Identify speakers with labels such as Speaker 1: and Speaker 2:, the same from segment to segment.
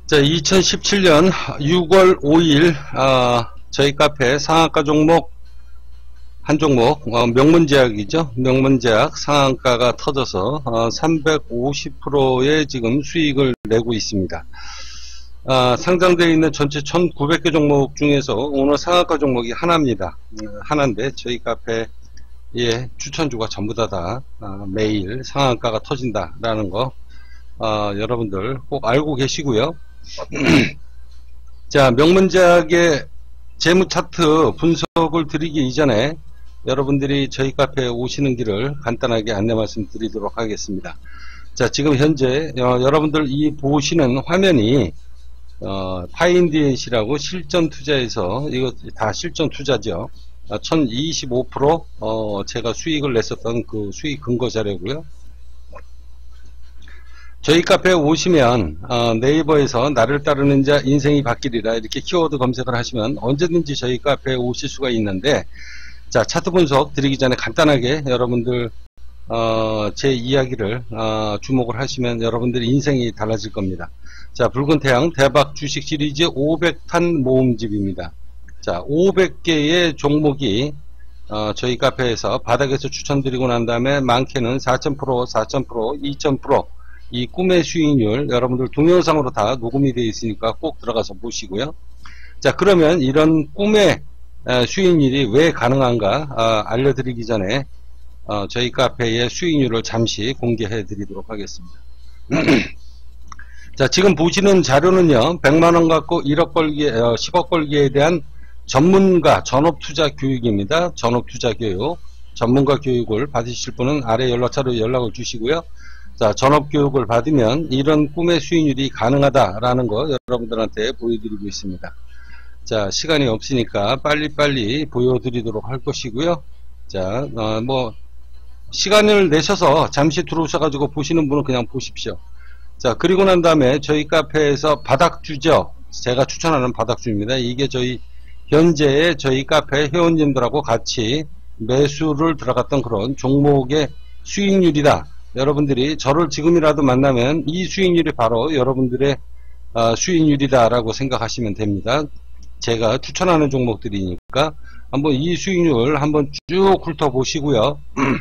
Speaker 1: 자, 2017년 6월 5일 저희 카페 상한가 종목 한 종목 명문제약이죠. 명문제약 상한가가 터져서 350%의 지금 수익을 내고 있습니다. 상장되어 있는 전체 1900개 종목 중에서 오늘 상한가 종목이 하나입니다. 하나인데 저희 카페의 추천주가 전부 다 매일 상한가가 터진다라는 거 여러분들 꼭 알고 계시고요. 자, 명문제약의 재무 차트 분석을 드리기 이전에 여러분들이 저희 카페에 오시는 길을 간단하게 안내 말씀드리도록 하겠습니다. 자, 지금 현재 여러분들 이 보시는 화면이 파인디엣이라고 실전 투자에서, 이거 다 실전 투자죠. 1025% 제가 수익을 냈었던 그 수익 근거 자료고요. 저희 카페에 오시면 네이버에서 나를 따르는 자 인생이 바뀌리라 이렇게 키워드 검색을 하시면 언제든지 저희 카페에 오실 수가 있는데, 자, 차트 분석 드리기 전에 간단하게 여러분들 제 이야기를 주목을 하시면 여러분들의 인생이 달라질 겁니다. 자, 붉은 태양 대박 주식 시리즈 500탄 모음집입니다. 자, 500개의 종목이 저희 카페에서 바닥에서 추천드리고 난 다음에 많게는 4000%, 4000%, 2000% 이 꿈의 수익률 여러분들 동영상으로 다 녹음이 되어 있으니까 꼭 들어가서 보시고요. 자, 그러면 이런 꿈의 수익률이 왜 가능한가 알려드리기 전에 저희 카페의 수익률을 잠시 공개해 드리도록 하겠습니다. 자, 지금 보시는 자료는요, 100만원 갖고 1억 벌기, 10억 벌기에 대한 전문가 전업투자 교육입니다. 전업투자 교육, 전문가 교육을 받으실 분은 아래 연락처로 연락을 주시고요. 자, 전업교육을 받으면 이런 꿈의 수익률이 가능하다라는 거 여러분들한테 보여드리고 있습니다. 자, 시간이 없으니까 빨리빨리 보여드리도록 할 것이고요. 자, 시간을 내셔서 잠시 들어오셔가지고 보시는 분은 그냥 보십시오. 자, 그리고 난 다음에 저희 카페에서 바닥주죠. 제가 추천하는 바닥주입니다. 이게 현재의 저희 카페 회원님들하고 같이 매수를 들어갔던 그런 종목의 수익률이다. 여러분들이 저를 지금이라도 만나면 이 수익률이 바로 여러분들의 수익률이다라고 생각하시면 됩니다. 제가 추천하는 종목들이니까 한번 이 수익률 한번 쭉 훑어보시고요.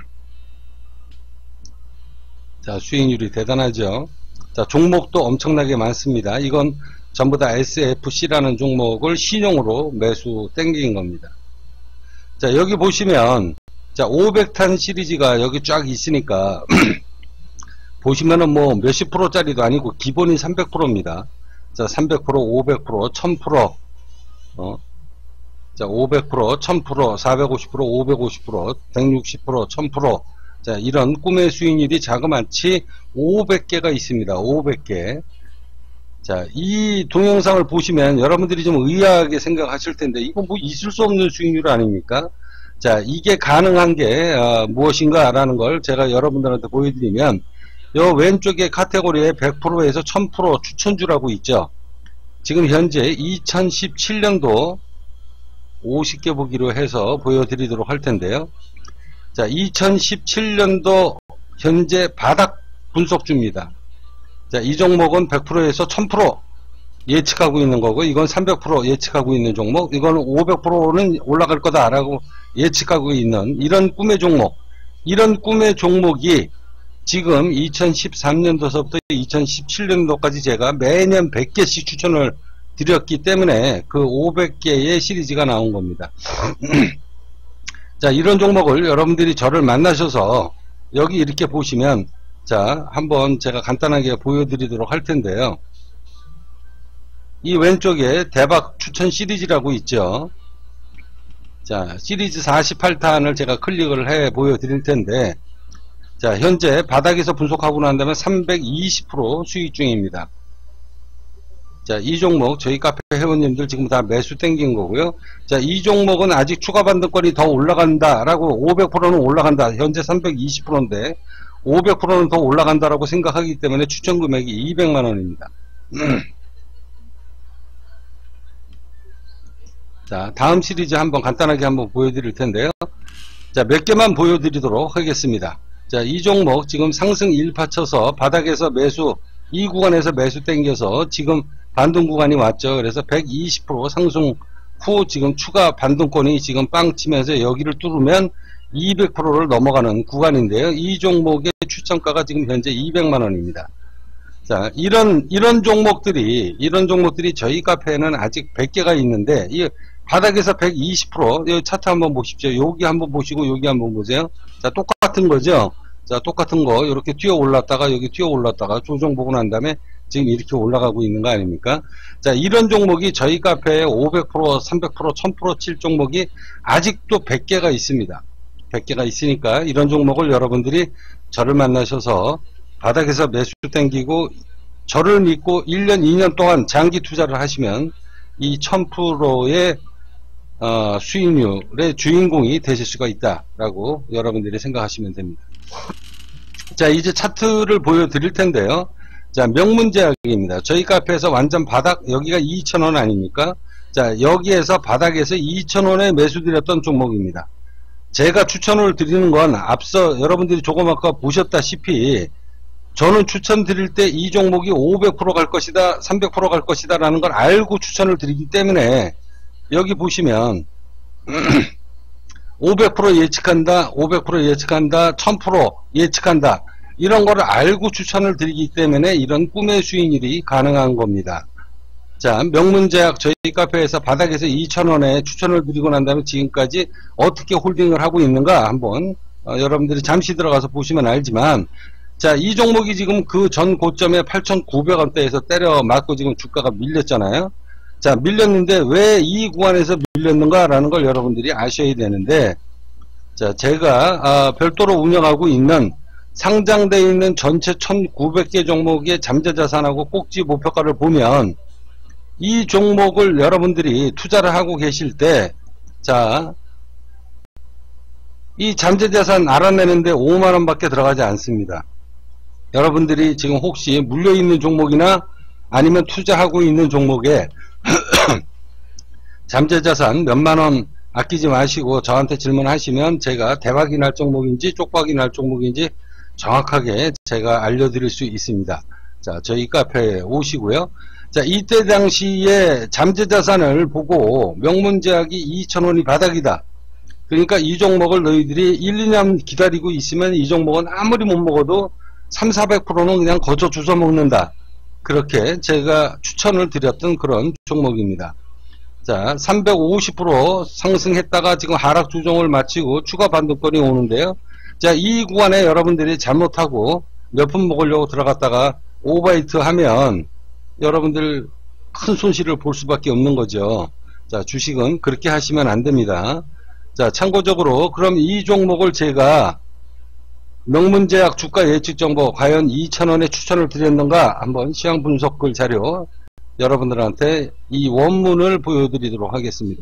Speaker 1: 자, 수익률이 대단하죠. 자, 종목도 엄청나게 많습니다. 이건 전부 다 SFC라는 종목을 신용으로 매수 땡긴 겁니다. 자, 여기 보시면 자, 500탄 시리즈가 여기 쫙 있으니까 보시면은 뭐 몇십 프로짜리도 아니고 기본이 300%입니다. 자, 300%, 500%, 1000%, 자, 500%, 1000%, 450%, 550%, 160%, 1000%. 자, 이런 꿈의 수익률이 자그마치 500개가 있습니다. 500개. 자, 이 동영상을 보시면 여러분들이 좀 의아하게 생각하실 텐데, 이거 뭐 있을 수 없는 수익률 아닙니까? 자, 이게 가능한 게 무엇인가 라는 걸 제가 여러분들한테 보여드리면, 요 왼쪽에 카테고리에 100%에서 1000% 추천주라고 있죠. 지금 현재 2017년도 50개 보기로 해서 보여드리도록 할 텐데요. 자, 2017년도 현재 바닥 분석주입니다. 자, 이 종목은 100%에서 1000% 예측하고 있는 거고, 이건 300% 예측하고 있는 종목, 이거는 500%는 올라갈 거다라고 예측하고 있는 이런 꿈의 종목, 이런 꿈의 종목이 지금 2013년도서부터 2017년도까지 제가 매년 100개씩 추천을 드렸기 때문에 그 500개의 시리즈가 나온 겁니다. 자, 이런 종목을 여러분들이 저를 만나셔서 여기 이렇게 보시면, 자, 한번 제가 간단하게 보여드리도록 할 텐데요. 이 왼쪽에 대박 추천 시리즈라고 있죠. 자, 시리즈 48탄을 제가 클릭을 해 보여드릴 텐데, 자, 현재 바닥에서 분석하고 난 다음에 320% 수익 중입니다. 자, 이 종목 저희 카페 회원님들 지금 다 매수 땡긴 거고요. 자, 이 종목은 아직 추가 반등권이 더 올라간다라고, 500%는 올라간다. 현재 320%인데 500%는 더 올라간다라고 생각하기 때문에 추천 금액이 200만원입니다. 자, 다음 시리즈 한번 간단하게 한번 보여드릴 텐데요. 자, 몇 개만 보여드리도록 하겠습니다. 자, 이 종목 지금 상승 1파 쳐서 바닥에서 매수, 이 구간에서 매수 땡겨서 지금 반등 구간이 왔죠. 그래서 120% 상승 후 지금 추가 반등권이 지금 빵 치면서 여기를 뚫으면 200%를 넘어가는 구간인데요. 이 종목의 추천가가 지금 현재 200만원입니다. 자, 이런 종목들이 저희 카페에는 아직 100개가 있는데, 이 바닥에서 120%, 이 차트 한번 보십시오. 여기 한번 보시고, 여기 한번 보세요. 자, 똑같은 거죠? 자, 똑같은 거, 이렇게 뛰어 올랐다가, 여기 뛰어 올랐다가, 조정 보고 난 다음에 지금 이렇게 올라가고 있는 거 아닙니까? 자, 이런 종목이 저희 카페에 500%, 300%, 1000% 칠 종목이 아직도 100개가 있습니다. 100개가 있으니까 이런 종목을 여러분들이 저를 만나셔서 바닥에서 매수 땡기고 저를 믿고 1년, 2년 동안 장기 투자를 하시면 이 1000%의 수익률의 주인공이 되실 수가 있다라고 여러분들이 생각하시면 됩니다. 자, 이제 차트를 보여드릴 텐데요. 자, 명문제약입니다. 저희 카페에서 완전 바닥, 여기가 2,000원 아닙니까? 자, 여기에서 바닥에서 2,000원에 매수드렸던 종목입니다. 제가 추천을 드리는 건 앞서 여러분들이 조금 아까 보셨다시피 저는 추천드릴 때 이 종목이 500% 갈 것이다, 300% 갈 것이다 라는 걸 알고 추천을 드리기 때문에 여기 보시면 500% 예측한다, 500% 예측한다, 1000% 예측한다 이런 거를 알고 추천을 드리기 때문에 이런 꿈의 수익률이 가능한 겁니다. 자, 명문제약 저희 카페에서 바닥에서 2,000원에 추천을 드리고 난 다음에 지금까지 어떻게 홀딩을 하고 있는가 한번 여러분들이 잠시 들어가서 보시면 알지만, 자, 이 종목이 지금 그 전 고점에 8,900원대에서 때려 맞고 지금 주가가 밀렸잖아요. 자, 밀렸는데 왜 이 구간에서 밀렸는가 라는 걸 여러분들이 아셔야 되는데, 자, 제가 별도로 운영하고 있는 상장되어 있는 전체 1,900개 종목의 잠재자산하고 꼭지 목표가를 보면 이 종목을 여러분들이 투자를 하고 계실 때, 자, 이 잠재자산 알아내는데 5만원 밖에 들어가지 않습니다. 여러분들이 지금 혹시 물려있는 종목이나 아니면 투자하고 있는 종목에 잠재자산 몇만원 아끼지 마시고 저한테 질문하시면 제가 대박이 날 종목인지 쪽박이 날 종목인지 정확하게 제가 알려드릴 수 있습니다. 자, 저희 카페에 오시고요. 자, 이때 당시에 잠재자산을 보고 명문제약이 2,000원이 바닥이다. 그러니까 이 종목을 너희들이 1, 2년 기다리고 있으면 이 종목은 아무리 못 먹어도 300~400%는 그냥 거저 주워 먹는다. 그렇게 제가 추천을 드렸던 그런 종목입니다. 자, 350% 상승했다가 지금 하락 조정을 마치고 추가 반등권이 오는데요. 자, 이 구간에 여러분들이 잘못하고 몇 푼 먹으려고 들어갔다가 오버히트 하면 여러분들 큰 손실을 볼 수밖에 없는 거죠. 자, 주식은 그렇게 하시면 안 됩니다. 자, 참고적으로 그럼 이 종목을 제가 명문제약 주가 예측 정보 과연 2,000원에 추천을 드렸는가 한번 시황 분석글 자료 여러분들한테 이 원문을 보여드리도록 하겠습니다.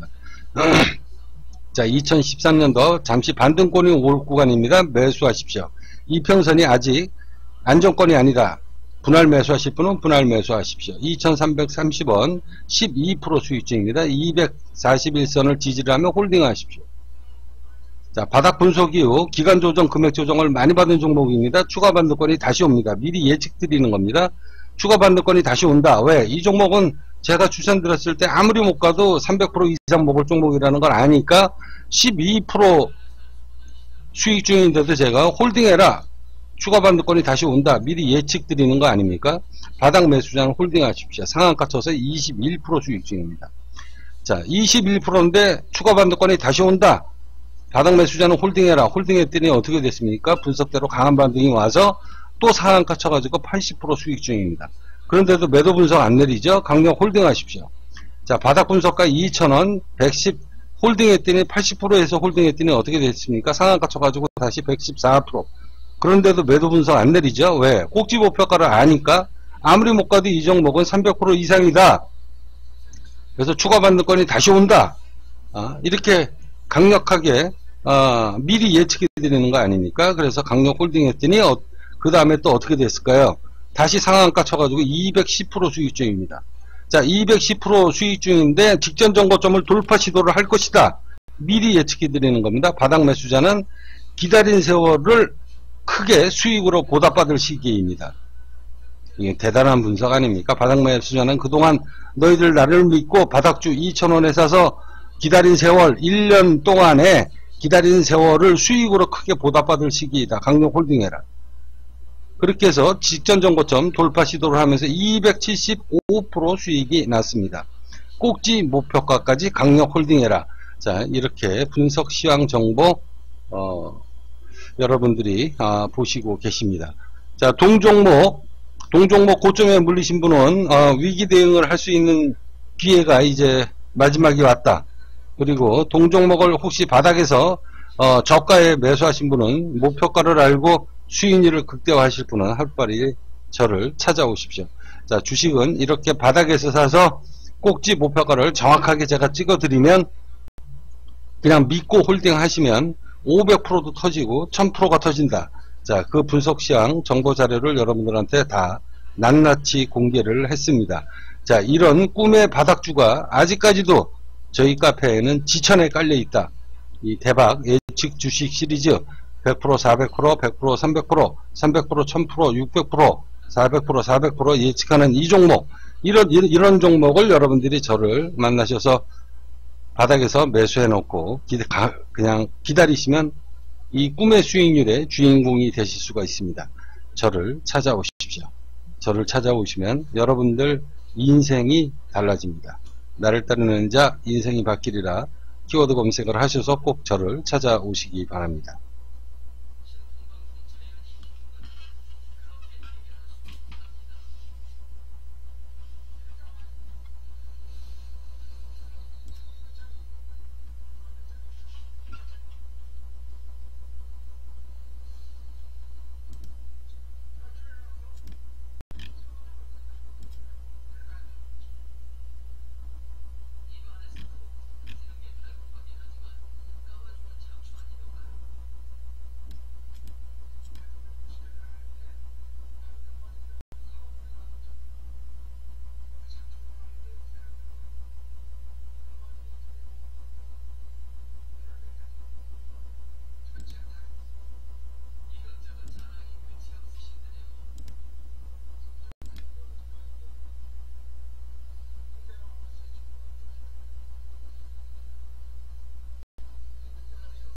Speaker 1: 자, 2013년도 잠시 반등권이 올 구간입니다. 매수하십시오. 이평선이 아직 안정권이 아니다. 분할 매수하실 분은 분할 매수하십시오. 2,330원 12% 수익 중입니다. 241선을 지지를 하면 홀딩하십시오. 자, 바닥 분석 이후 기간 조정, 금액 조정을 많이 받은 종목입니다. 추가 반등권이 다시 옵니다. 미리 예측 드리는 겁니다. 추가 반등권이 다시 온다. 왜? 이 종목은 제가 추천드렸을 때 아무리 못 가도 300% 이상 먹을 종목이라는 걸 아니까 12% 수익 중인데도 제가 홀딩해라. 추가 반등권이 다시 온다. 미리 예측 드리는 거 아닙니까? 바닥 매수자는 홀딩하십시오. 상한가 쳐서 21% 수익 중입니다. 자, 21%인데 추가 반등권이 다시 온다. 바닥 매수자는 홀딩해라. 홀딩했더니 어떻게 됐습니까? 분석대로 강한 반등이 와서 또 상한가 쳐가지고 80% 수익 중입니다. 그런데도 매도 분석 안 내리죠? 강력 홀딩하십시오. 자, 바닥 분석가 2,000원 110 홀딩했더니 80%에서 홀딩했더니 어떻게 됐습니까? 상한가 쳐가지고 다시 114%. 그런데도 매도 분석 안 내리죠? 왜? 꼭지 목표가를 아니까 아무리 못 가도 이 종목은 300% 이상이다. 그래서 추가 반등권이 다시 온다. 이렇게 강력하게 미리 예측해 드리는 거 아닙니까? 그래서 강력 홀딩 했더니 그 다음에 또 어떻게 됐을까요? 다시 상한가 쳐가지고 210% 수익 중입니다. 자, 210% 수익 중인데 직전 정고점을 돌파 시도를 할 것이다. 미리 예측해 드리는 겁니다. 바닥 매수자는 기다린 세월을 크게 수익으로 보답받을 시기입니다. 이게 대단한 분석 아닙니까? 바닥 매수자는 그동안 너희들 나를 믿고 바닥주 2,000원에 사서 기다린 세월, 1년 동안에 기다린 세월을 수익으로 크게 보답받을 시기이다. 강력홀딩해라. 그렇게 해서 직전 정고점 돌파 시도를 하면서 275% 수익이 났습니다. 꼭지 목표가까지 강력홀딩해라. 자, 이렇게 분석 시황 정보 여러분들이 보시고 계십니다. 자, 동종목 고점에 물리신 분은 위기 대응을 할 수 있는 기회가 이제 마지막이 왔다. 그리고 동종목을 혹시 바닥에서 저가에 매수하신 분은 목표가를 알고 수익률을 극대화하실 분은 하루빨리 저를 찾아오십시오. 자, 주식은 이렇게 바닥에서 사서 꼭지 목표가를 정확하게 제가 찍어드리면 그냥 믿고 홀딩 하시면 500%도 터지고 1000%가 터진다. 자, 그 분석 시황 정보 자료를 여러분들한테 다 낱낱이 공개를 했습니다. 자, 이런 꿈의 바닥주가 아직까지도 저희 카페에는 지천에 깔려 있다. 이 대박 예측 주식 시리즈 100%, 400%, 100%, 300%, 300%, 1000%, 600%, 400%, 400% 예측하는 이 종목, 이런 종목을 여러분들이 저를 만나셔서 바닥에서 매수해 놓고 그냥 기다리시면 이 꿈의 수익률의 주인공이 되실 수가 있습니다. 저를 찾아오십시오. 저를 찾아오시면 여러분들 인생이 달라집니다. 나를 따르는 자 인생이 바뀌리라 키워드 검색을 하셔서 꼭 저를 찾아오시기 바랍니다.